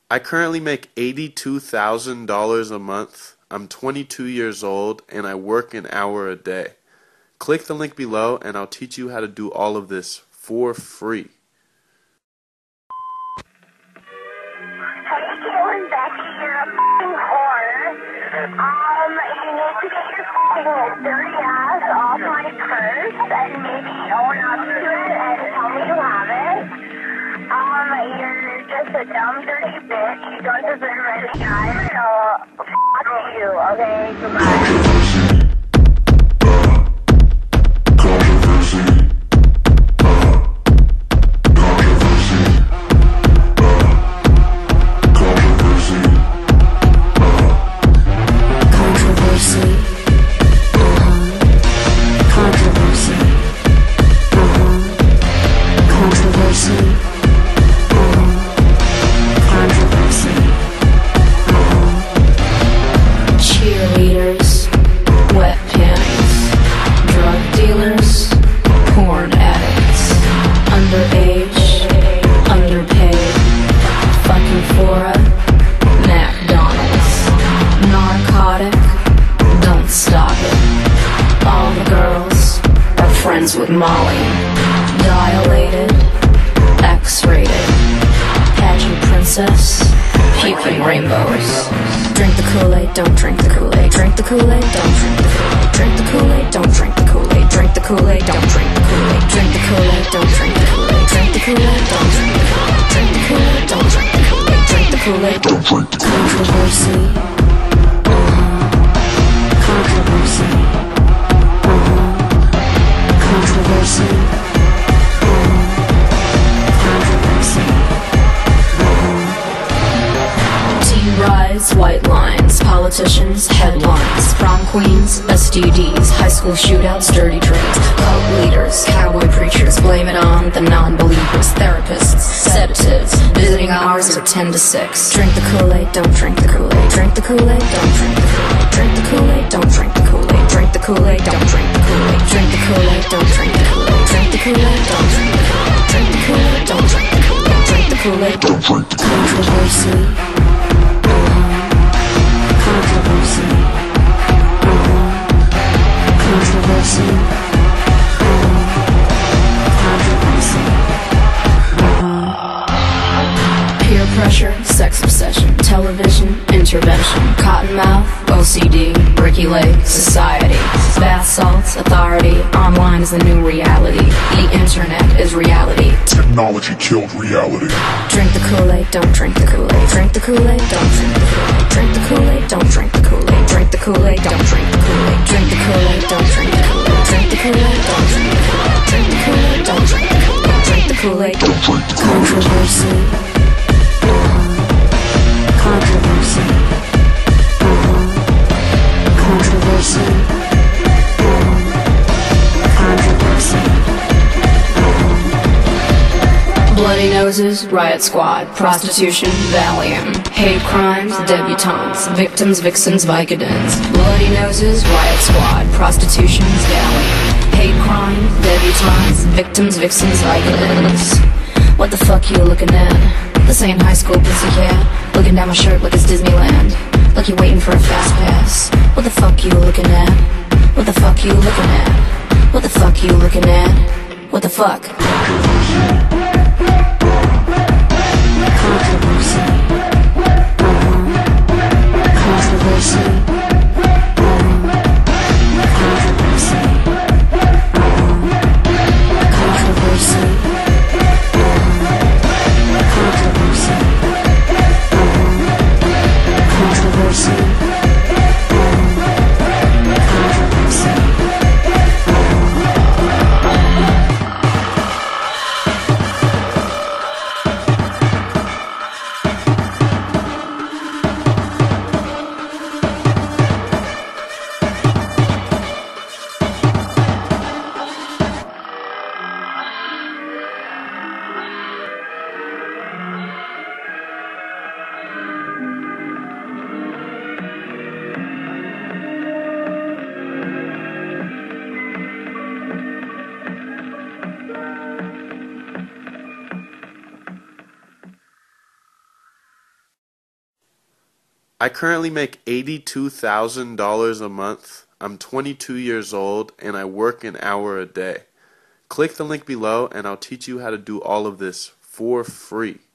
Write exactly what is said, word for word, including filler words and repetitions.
I currently make eighty-two thousand dollars a month. I'm twenty-two years old and I work an hour a day. Click the link below and I'll teach you how to do all of this for free. Hey, Caitlin Becky, you're a fucking whore. Um, you need to get your fucking dirty ass off my purse and maybe own up to it and tell me you have it. Um, you're just a dumb, dirty bitch. You don't deserve any time, so fuck you, okay? Goodbye. With Molly, dilated, X-rated, pageant princess, puking rainbows. Drink the Kool-Aid, don't drink the Kool-Aid. Drink the Kool-Aid, don't drink the Kool-Aid. Drink the Kool-Aid, don't drink the Kool-Aid. Drink the Kool-Aid, don't drink the Kool-Aid. Drink the Kool-Aid, don't drink the Kool-Aid. Drink the Kool-Aid, don't drink the Kool-Aid. Drink the Kool-Aid, don't drink the Kool-Aid. Drink the Kool-Aid, don't drink the Kool-Aid. Controversy, controversy. Controversy. Controversy. T-rise, white lines, politicians, headlines, prom queens, S T Ds, high school shootouts, dirty drinks, cult leaders, cowboy preachers, blame it on the non-believers, therapists, sedatives, visiting hours of ten to six. Drink the Kool-Aid, don't drink the Kool-Aid. Drink the Kool-Aid, don't drink the Kool-Aid. Drink the Kool-Aid, don't drink the Kool-Aid. Drink the Kool-Aid, don't drink the Kool-Aid. Drink the Kool-Aid, don't drink the Kool-Aid. Drink the Kool-Aid, don't drink the Kool-Aid. Drink the Kool-Aid, don't drink the Kool-Aid. Drink the Kool-Aid, don't drink the controversy. Controversy. Controversy. Controversy. Peer pressure, sex obsession, television, intervention, cottonmouth, O C D, Ricky Lake, society, bath salts, authority, online is the new reality, the internet is reality. Technology killed reality. Drink the Kool-Aid, don't drink the Kool-Aid. Drink the Kool-Aid, don't drink the Kool-Aid. Drink the Kool-Aid, don't drink the Kool-Aid. Drink the Kool-Aid, don't drink the Kool-Aid. Drink the Kool-Aid, don't drink the Kool-Aid. Drink the Kool-Aid, don't drink the Kool-Aid. Drink the Kool-Aid, don't drink the Kool-Aid. Drink the Kool-Aid, don't drink the controversy. Controversy. Controversy. Controversy. Bloody noses, riot squad, prostitution, Valium, hate crimes, debutantes, victims, vixens, Vicodins. Bloody noses, riot squad, prostitutions, Valium, hate crime, debutantes, victims, vixens, Vicodins. What the fuck you looking at? This ain't high school pussycat. Looking down my shirt like it's Disneyland. Like you waiting for a fast pass. What the fuck you looking at? What the fuck you looking at? What the fuck you looking at? What the fuck? Controversy. Controversy. Controversy. Controversy. Controversy. Controversy. I currently make eighty-two thousand dollars a month. I'm twenty-two years old and I work an hour a day. Click the link below and I'll teach you how to do all of this for free.